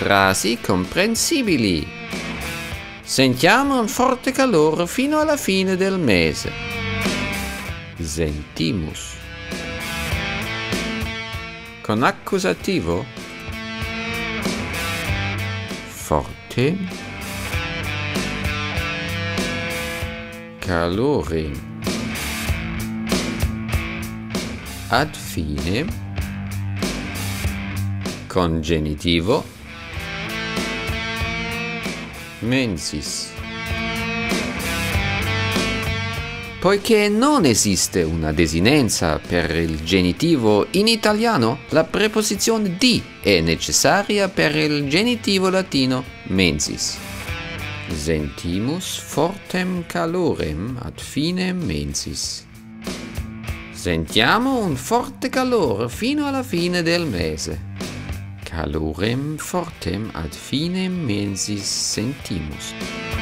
frasi comprensibili. Sentiamo un forte calore fino alla fine del mese. Sentimus. Con accusativo forte, calore, ad fine, con genitivo mensis. Poiché non esiste una desinenza per il genitivo in italiano, la preposizione di è necessaria per il genitivo latino mensis. Sentimus fortem calorem ad fine mensis. Sentiamo un forte calore fino alla fine del mese. Calorem fortem ad fine mensis sentimus.